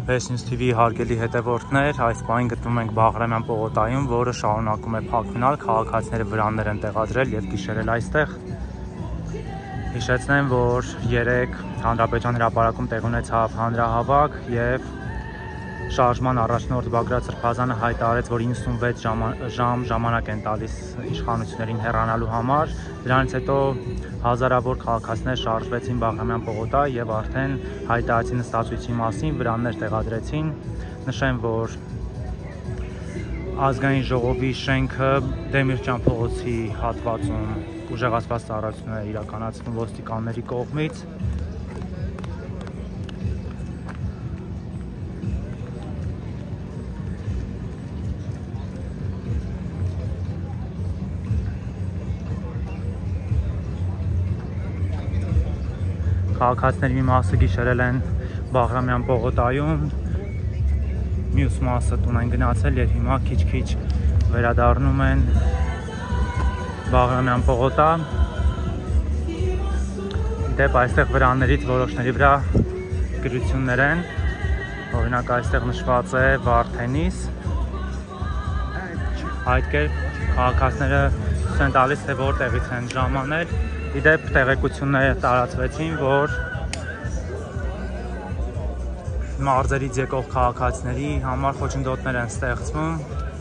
Best News TV հարգելի հետևորդներ, այս պահին գտնվում ենք Բաղրամյան պողոտայում, որը շարունակում է փակվենալ, քաղաքացիները վրաններ են տեղադրել եւ գիշերել այստեղ։ Հիշեցնեմ, որ 3 Հանրապետության հրապարակում տեղի ունեցավ հանրահավաք եւ շարժման առաջնորդ Բագրատ Սրբազանը հայտարարեց, որ 96 ժամ ժամանակ են տալիս իշխանություններին հեռանալու համար։ Դրանից հետո հազարավոր քաղաքացիներ շարժվեցին Բաղրամյան պողոտա եւ արդեն հայտարարեցին նստածույցի մասին, վրաններ տեղադրեցին։ Նշեմ, որ ազգային ժողովի շենքը Դեմիրճյան փողոցի հատվածում ուժեղացված ծառայություններ իրականացվում ոստիկանների կողմից։ Քաղաքացիների մի մասը գիշերել են Բաղրամյան պողոտայում, մյուս մասը տուն են գնացել եւ հիմա քիչ-քիչ վերադառնում են Բաղրամյան պողոտա։ Դեպ այստեղ վրաններից որոշների վրա գրություններ են, օրինակ այստեղ նշված է Վարդենիս։ Այդ կերպ քաղաքացիները ցույց են տալիս, թե որտեղից են ժամանել։ Իդեպ տեղեկությունները տարածվեցին, որ մարզերից եկող քաղաքացիների համար խոչընդոտներ են ստեղծվում։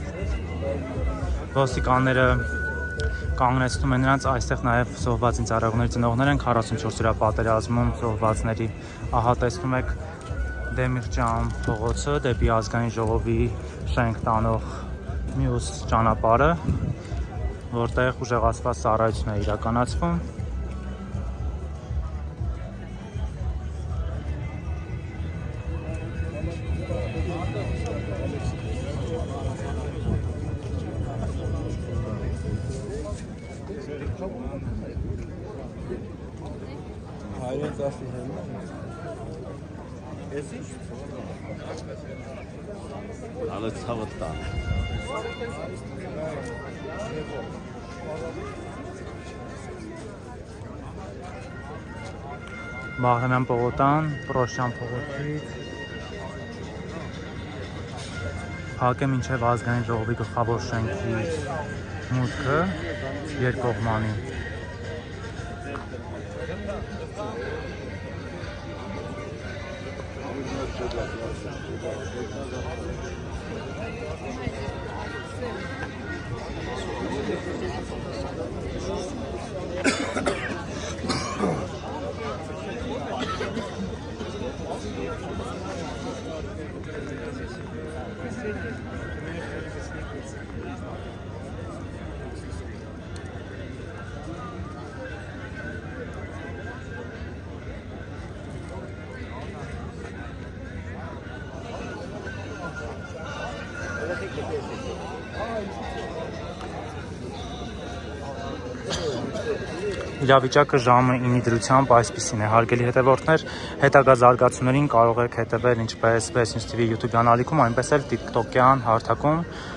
Ոստիկանները կանգնեցնում են նրանց, այստեղ նաև զոհվածին ծառայողների ծնողներ են 44 օրյա պատերազմում զոհվածների։ Ահա տեսնում եք Դեմիրճյան փողոցը դեպի ազգային ժողովի շենք տանող մյուս ճանապարհը, որտեղ ուժեղացված ծառայություն է իրականացվում։ Բաղրամյան պողոտան, Պրոշյան փողոցից փակ է մինչև ազգային ժողովի գլխավոր շենքի մուտքը երկկողմանի։ Իրավիճակը ժամը 9-ի դրությամբ այսպիսին է, հարգելի հետևորդներ, հետագա զարգացումներին կարող եք հետևել ինչպես Best News TV YouTube ալիքում, այնպես էլ TikTok-յան հարթակում։